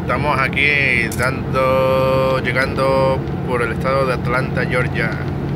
Estamos aquí llegando por el estado de Atlanta, Georgia.